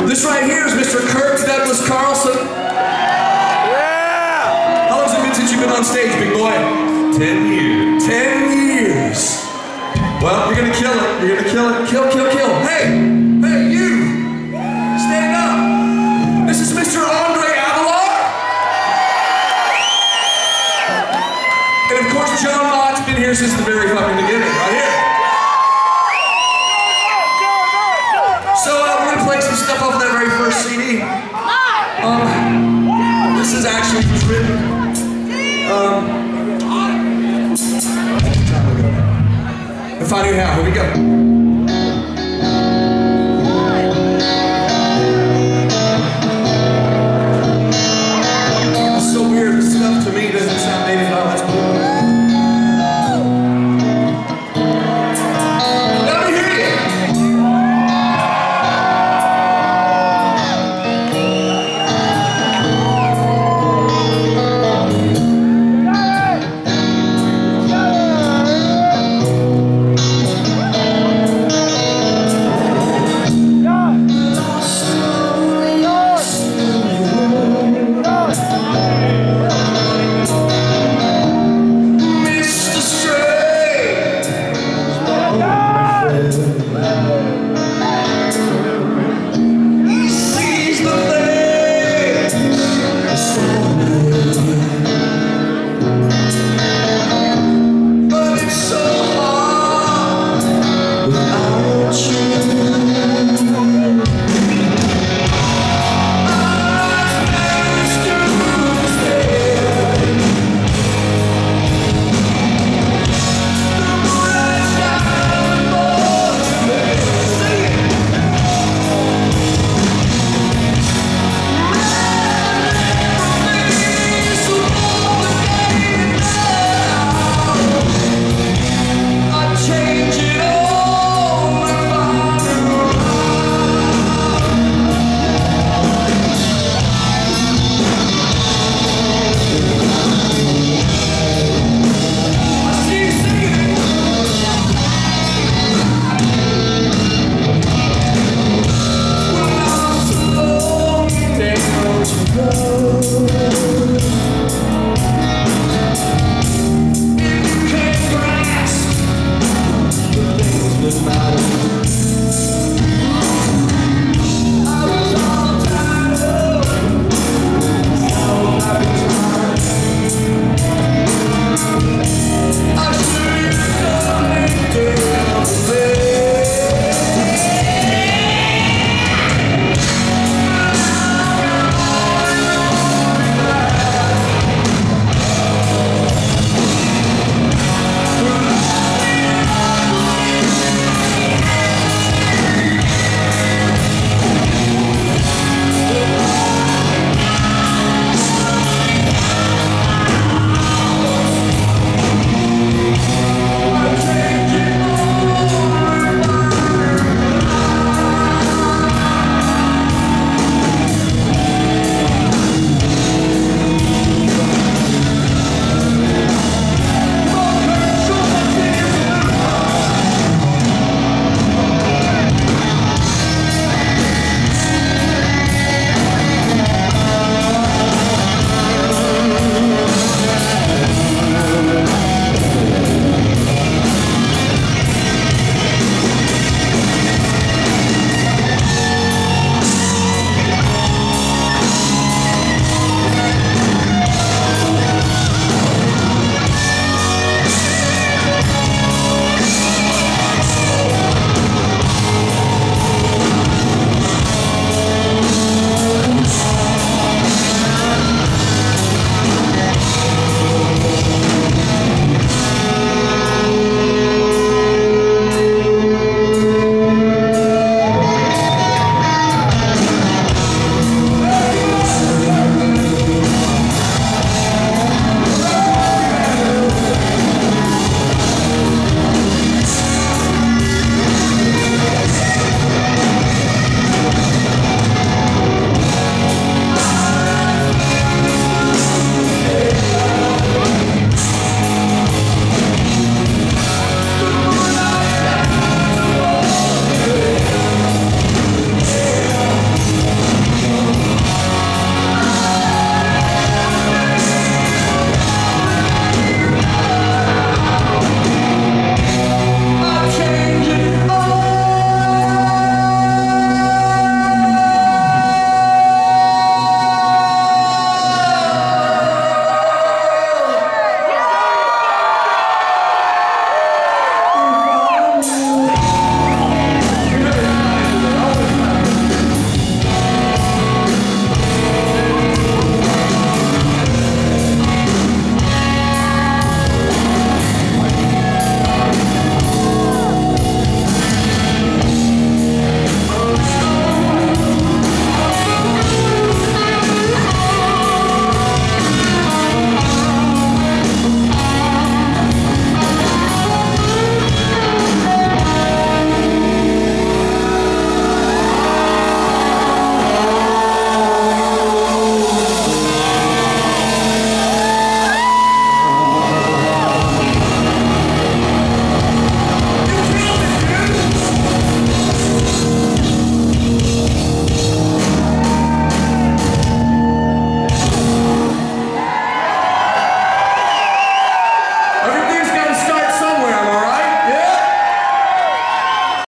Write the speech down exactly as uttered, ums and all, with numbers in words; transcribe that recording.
This right here is Mister Kirk Douglas Carlson. Yeah! How long's it been since you've been on stage, big boy? Ten years. Ten years. Well, you're gonna kill it. You're gonna kill it. Kill, kill, kill. Hey! Hey, you! Stand up! This is Mister Avelar. And of course, Jon Mann been here since the very fucking beginning, right here. So uh, we're gonna play some stuff off of that very first C D. Um, this is actually was written. Um, if I knew how, here we go.